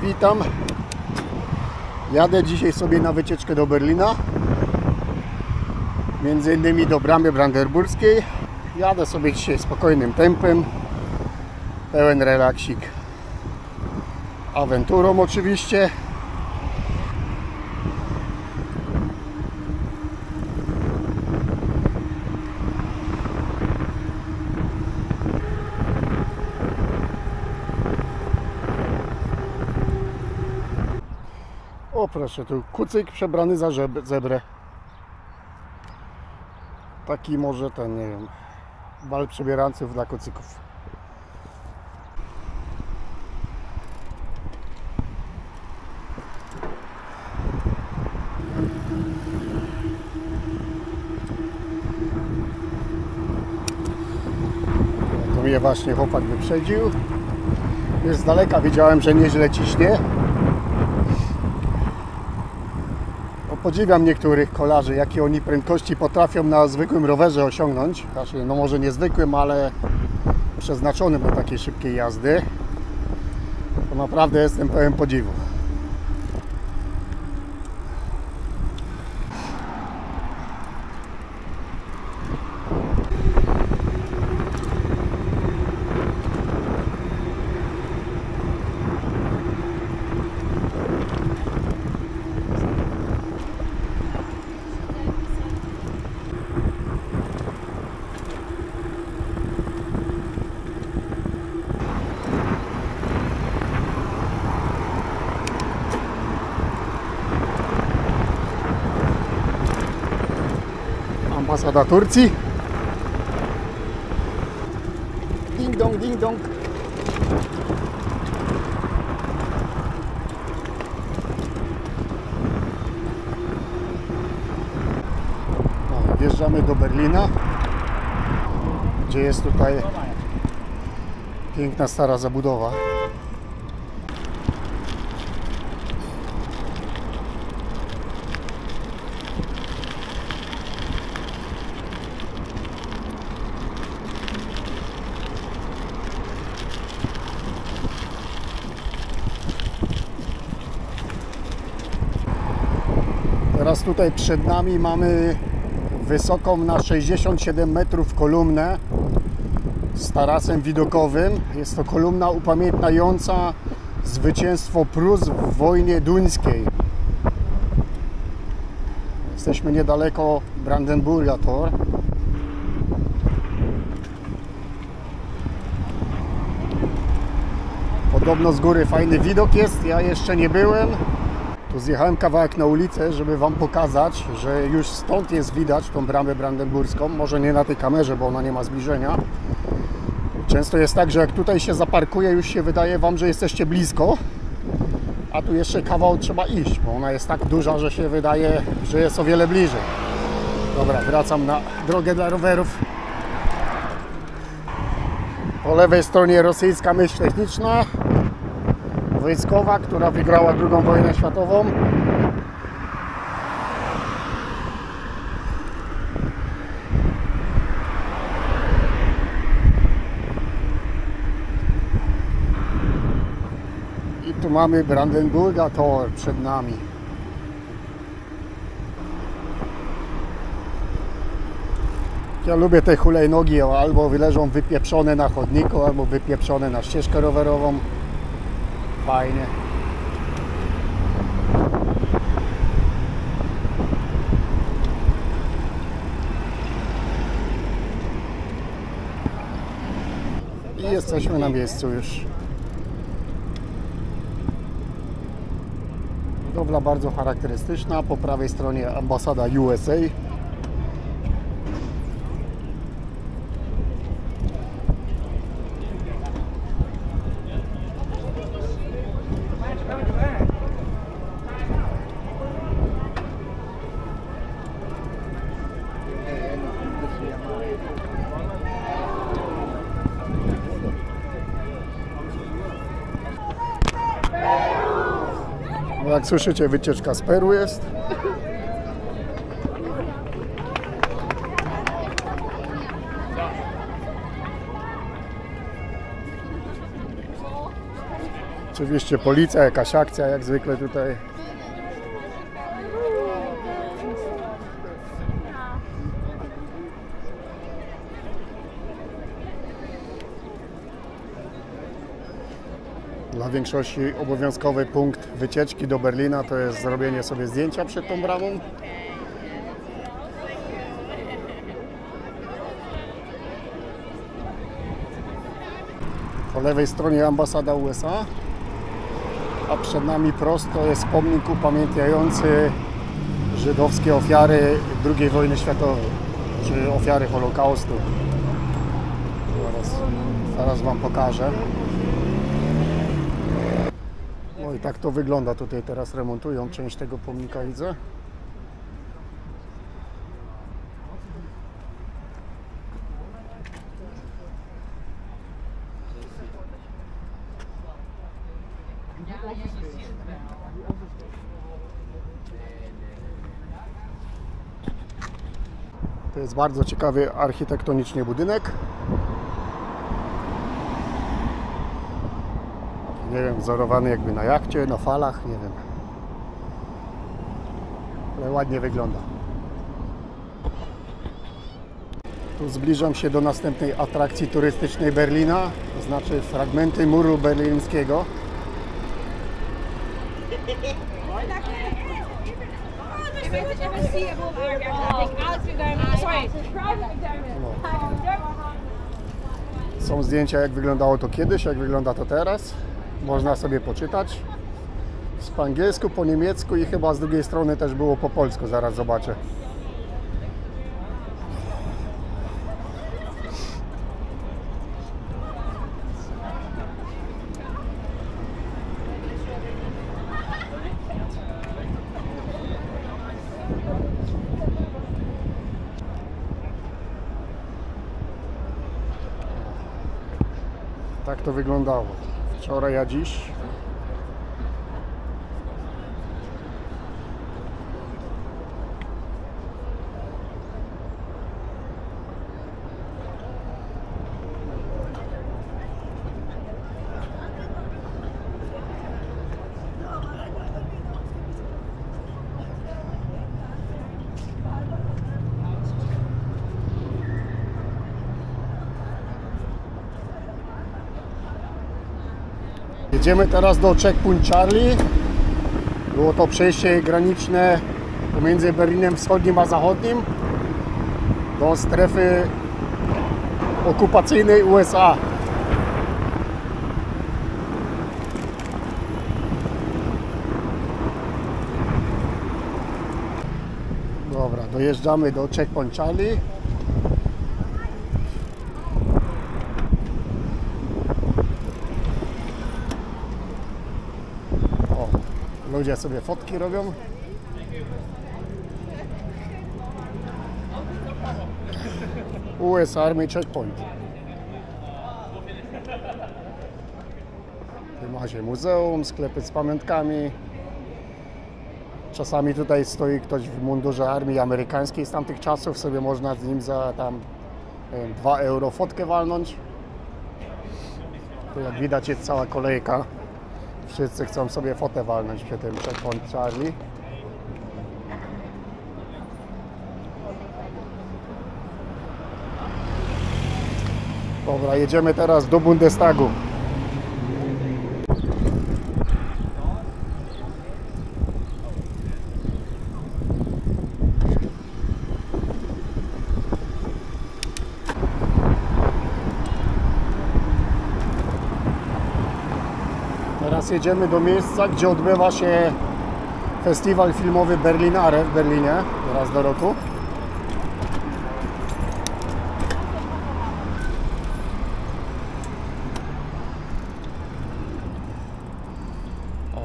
witam. Jadę dzisiaj sobie na wycieczkę do Berlina. Między innymi do Bramy Brandenburskiej. Jadę sobie dzisiaj spokojnym tempem. Pełen relaksik. Awanturą oczywiście. O proszę, tu kucyk przebrany za zebrę. Taki może ten, nie wiem, bal przebieranców dla kucyków. To mnie właśnie chłopak wyprzedził. Już z daleka widziałem, że nieźle ciśnie. Podziwiam niektórych kolarzy, jakie oni prędkości potrafią na zwykłym rowerze osiągnąć. Znaczy, no może nie zwykłym, ale przeznaczonym do takiej szybkiej jazdy. To naprawdę jestem pełen podziwu. Ambasada Turcji. Ding dong, ding dong. No, wjeżdżamy do Berlina, gdzie jest tutaj piękna stara zabudowa. Teraz tutaj przed nami mamy wysoką na 67 metrów kolumnę z tarasem widokowym. Jest to kolumna upamiętniająca zwycięstwo Prus w wojnie duńskiej. Jesteśmy niedaleko Brandenburger Tor. Podobno z góry fajny widok jest, ja jeszcze nie byłem. Tu zjechałem kawałek na ulicę, żeby Wam pokazać, że już stąd jest widać tą bramę brandenburską. Może nie na tej kamerze, bo ona nie ma zbliżenia. Często jest tak, że jak tutaj się zaparkuje, już się wydaje Wam, że jesteście blisko. A tu jeszcze kawał trzeba iść, bo ona jest tak duża, że się wydaje, że jest o wiele bliżej. Dobra, wracam na drogę dla rowerów. Po lewej stronie rosyjska myśl techniczna. Wojskowa, która wygrała II wojnę światową. I tu mamy Brandenburger Tor przed nami. Ja lubię te hulajnogi, albo leżą wypieprzone na chodniku, albo wypieprzone na ścieżkę rowerową. Fajnie. I jesteśmy na miejscu już. Budowla bardzo charakterystyczna. Po prawej stronie ambasada USA. Jak słyszycie, wycieczka z Peru jest. Oczywiście policja, jakaś akcja jak zwykle tutaj. Dla większości obowiązkowy punkt wycieczki do Berlina to jest zrobienie sobie zdjęcia przed tą bramą. Po lewej stronie ambasada USA, a przed nami prosto jest pomnik upamiętniający żydowskie ofiary II wojny światowej, czy ofiary Holokaustu. Zaraz Wam pokażę. No i tak to wygląda. Tutaj teraz remontują część tego pomnika, widzę. To jest bardzo ciekawy architektonicznie budynek. Nie wiem, wzorowany jakby na jachcie, na falach, nie wiem. Ale ładnie wygląda. Tu zbliżam się do następnej atrakcji turystycznej Berlina, to znaczy fragmenty muru berlińskiego. Są zdjęcia, jak wyglądało to kiedyś, jak wygląda to teraz. Można sobie poczytać. Po angielsku, po niemiecku i chyba z drugiej strony też było po polsku. Zaraz zobaczę. Tak to wyglądało wczoraj, a dziś. Jedziemy teraz do Checkpoint Charlie. Było to przejście graniczne pomiędzy Berlinem Wschodnim a Zachodnim do strefy okupacyjnej USA. Dobra, dojeżdżamy do Checkpoint Charlie. Ludzie sobie fotki robią. US Army Checkpoint. Tu macie muzeum, sklepy z pamiątkami. Czasami tutaj stoi ktoś w mundurze armii amerykańskiej z tamtych czasów. Sobie można z nim za tam 2 euro fotkę walnąć. Tu jak widać jest cała kolejka. Wszyscy chcą sobie fotę walnąć przy tym Checkpoint Charlie. Dobra, jedziemy teraz do Bundestagu. Teraz jedziemy do miejsca, gdzie odbywa się festiwal filmowy Berlinale w Berlinie raz do roku. O.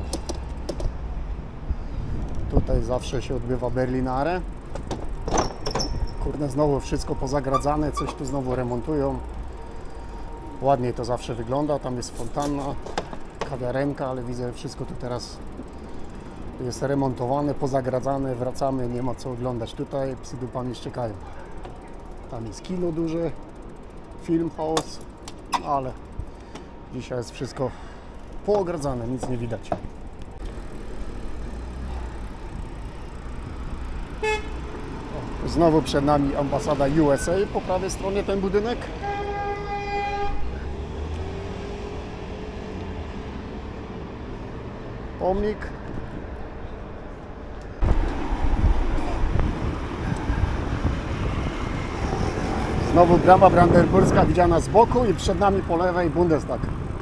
Tutaj zawsze się odbywa Berlinale. Kurde, znowu wszystko pozagradzane, coś tu znowu remontują. Ładniej to zawsze wygląda, tam jest fontanna, kawiarenka, ale widzę, że wszystko tu teraz jest remontowane, pozagradzane, wracamy, nie ma co oglądać tutaj, psy dupami szczekają. Tam jest kino duże, film house, ale dzisiaj jest wszystko poogrodzone, nic nie widać. Znowu przed nami ambasada USA, po prawej stronie ten budynek. Pomnik. Znowu brama brandenburska widziana z boku i przed nami po lewej Bundestag.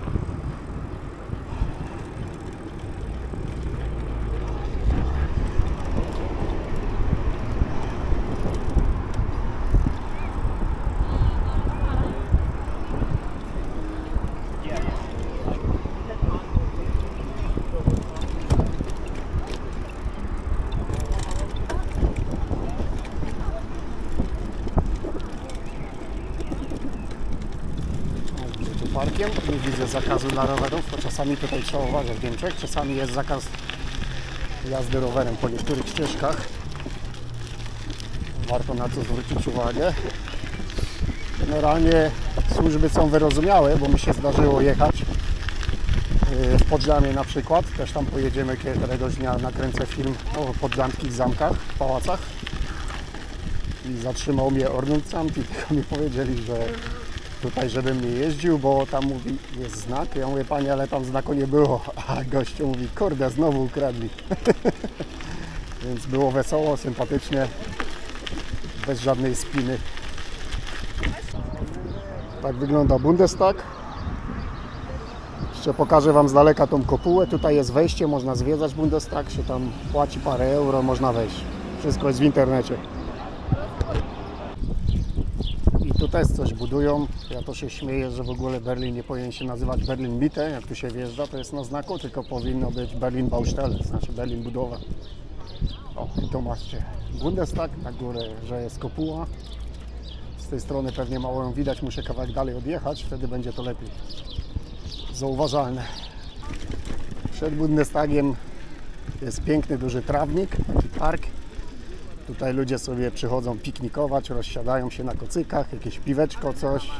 Parkiem. Nie widzę zakazu dla rowerów, bo czasami tutaj trzeba uważać w Niemczech. Czasami jest zakaz jazdy rowerem po niektórych ścieżkach. Warto na to zwrócić uwagę. Generalnie służby są wyrozumiałe, bo mi się zdarzyło jechać w Poddamie na przykład. Też tam pojedziemy któregoś dnia, nakręcę film o poddamskich zamkach, w pałacach. I zatrzymał mnie Ordnungsamt i tylko mi powiedzieli, że tutaj, żebym nie jeździł, bo tam mówi, jest znak. Ja mówię, panie, ale tam znaku nie było. A gościu mówi, kurde, znowu ukradli. Więc było wesoło, sympatycznie, bez żadnej spiny. Tak wygląda Bundestag. Jeszcze pokażę Wam z daleka tą kopułę. Tutaj jest wejście, można zwiedzać Bundestag, się tam płaci parę euro, można wejść. Wszystko jest w internecie. I tu też coś budują. Ja to się śmieję, że w ogóle Berlin nie powinien się nazywać Berlin Mitte, jak tu się wjeżdża, to jest na znaku, tylko powinno być Berlin Baustelle, znaczy Berlin budowa. O, i to macie Bundestag, na górę, że jest kopuła. Z tej strony pewnie mało ją widać, muszę kawałek dalej odjechać, wtedy będzie to lepiej zauważalne. Przed Bundestagiem jest piękny, duży trawnik, taki park. Tutaj ludzie sobie przychodzą piknikować, rozsiadają się na kocykach, jakieś piweczko, coś.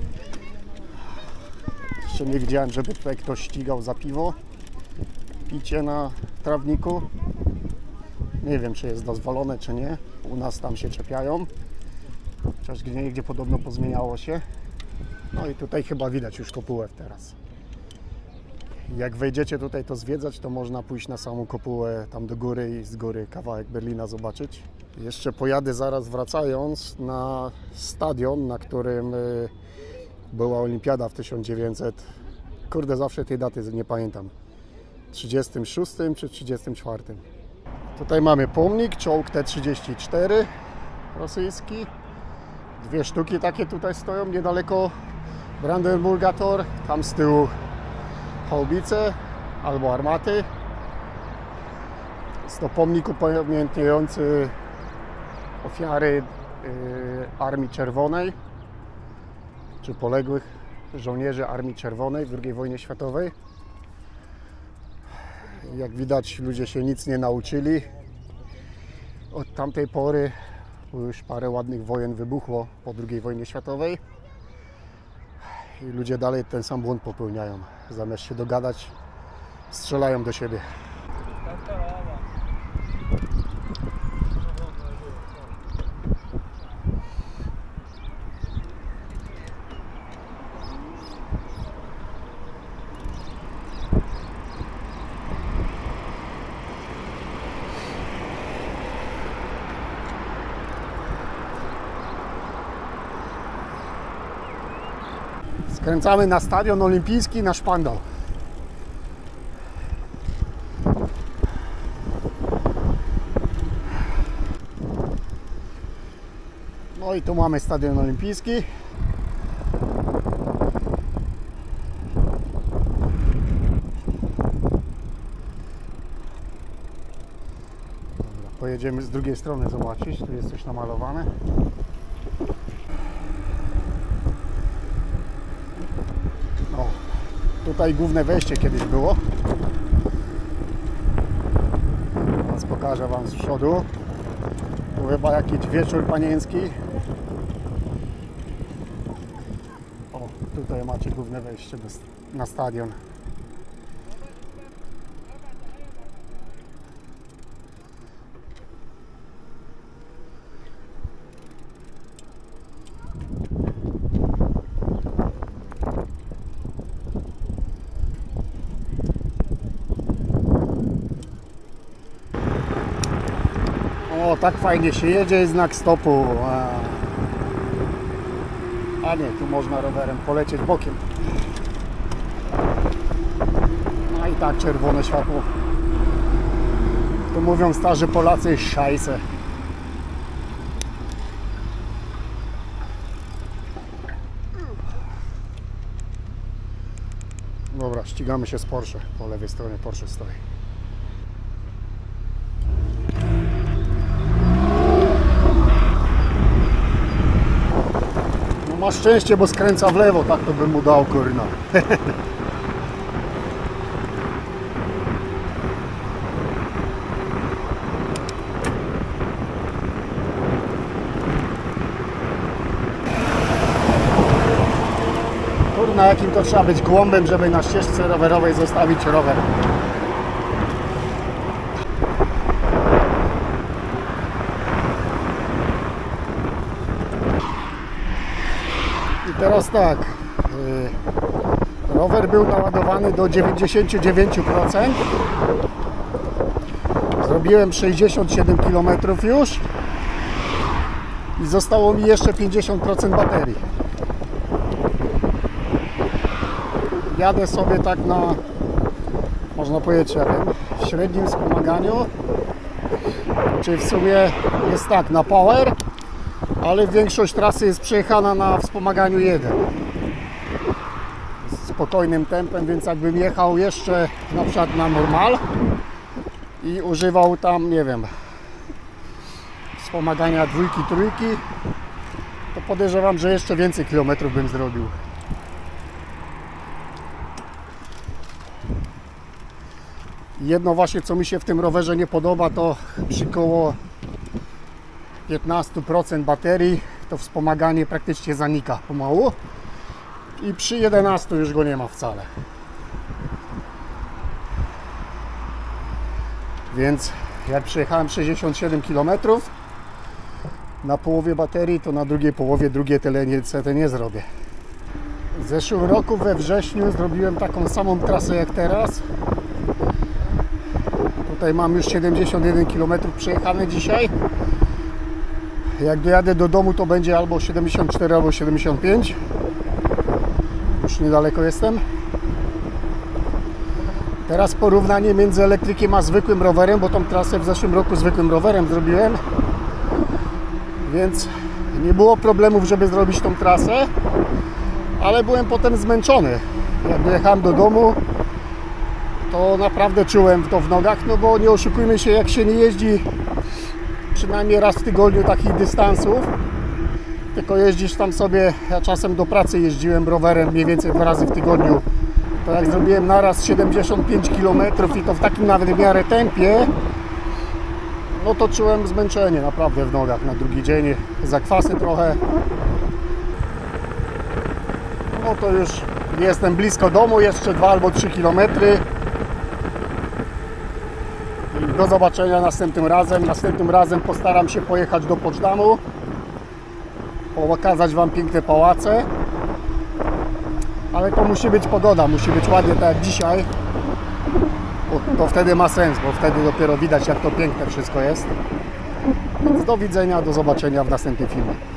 Jeszcze nie widziałem, żeby tutaj ktoś ścigał za piwo. Picie na trawniku. Nie wiem, czy jest dozwolone, czy nie. U nas tam się czepiają. Chociaż gdzie podobno pozmieniało się. No i tutaj chyba widać już kopułę teraz. Jak wejdziecie tutaj to zwiedzać, to można pójść na samą kopułę tam do góry i z góry kawałek Berlina zobaczyć. Jeszcze pojadę zaraz wracając na stadion, na którym była olimpiada w 1900. Kurde, zawsze tej daty nie pamiętam. 36 czy 34. Tutaj mamy pomnik, czołg T-34 rosyjski. Dwie sztuki takie tutaj stoją niedaleko Brandenburga Tor. Tam z tyłu haubice albo armaty. Jest to pomnik upamiętniający ofiary Armii Czerwonej, czy poległych żołnierzy Armii Czerwonej w II wojnie światowej. Jak widać, ludzie się nic nie nauczyli. Od tamtej pory już parę ładnych wojen wybuchło po II wojnie światowej. I ludzie dalej ten sam błąd popełniają. Zamiast się dogadać, strzelają do siebie. Skręcamy na stadion olimpijski, na szpandał. No i tu mamy stadion olimpijski. Dobra, pojedziemy z drugiej strony zobaczyć, tu jest coś namalowane. Tutaj główne wejście kiedyś było. Teraz pokażę Wam z przodu. Tu chyba jakiś wieczór panieński. O, tutaj macie główne wejście na stadion. O, tak fajnie się jedzie, jest znak stopu. A nie, tu można rowerem polecieć bokiem. A i tak czerwone światło. To mówią starzy Polacy, szajse. Dobra, ścigamy się z Porsche. Po lewej stronie Porsche stoi. No ma szczęście, bo skręca w lewo, tak to bym mu dał, kurna. Na jakim to trzeba być głąbem, żeby na ścieżce rowerowej zostawić rower. I teraz tak, rower był naładowany do 99%. Zrobiłem 67 km już i zostało mi jeszcze 50% baterii. Jadę sobie tak na, można powiedzieć, ja wiem, średnim wspomaganiu, czyli w sumie jest tak na power, ale większość trasy jest przejechana na wspomaganiu 1. Spokojnym tempem, więc jakbym jechał jeszcze na przykład na normal i używał tam, nie wiem, wspomagania 2, 3, to podejrzewam, że jeszcze więcej kilometrów bym zrobił. Jedno właśnie, co mi się w tym rowerze nie podoba, to przy koło 15% baterii to wspomaganie praktycznie zanika pomału i przy 11 już go nie ma wcale. Więc jak przejechałem 67 km na połowie baterii, to na drugiej połowie drugie tyle niestety nie zrobię. W zeszłym roku we wrześniu zrobiłem taką samą trasę jak teraz. Tutaj mam już 71 km przejechane dzisiaj. Jak dojadę do domu, to będzie albo 74, albo 75. Już niedaleko jestem. Teraz porównanie między elektrykiem a zwykłym rowerem, bo tą trasę w zeszłym roku zwykłym rowerem zrobiłem. Więc nie było problemów, żeby zrobić tą trasę. Ale byłem potem zmęczony. Jak dojechałem do domu, to naprawdę czułem to w nogach, no bo nie oszukujmy się, jak się nie jeździ przynajmniej raz w tygodniu takich dystansów, tylko jeździsz tam sobie, ja czasem do pracy jeździłem rowerem mniej więcej 2 razy w tygodniu, to jak zrobiłem naraz 75 km i to w takim nawet w miarę tempie, no to czułem zmęczenie naprawdę w nogach na drugi dzień, zakwasy trochę. No to już jestem blisko domu, jeszcze 2 albo 3 km. Do zobaczenia następnym razem. Następnym razem postaram się pojechać do Poczdamу, pokazać Wam piękne pałace, ale to musi być pogoda, musi być ładnie tak jak dzisiaj, bo to wtedy ma sens, bo wtedy dopiero widać, jak to piękne wszystko jest. Więc do widzenia, do zobaczenia w następnym filmie.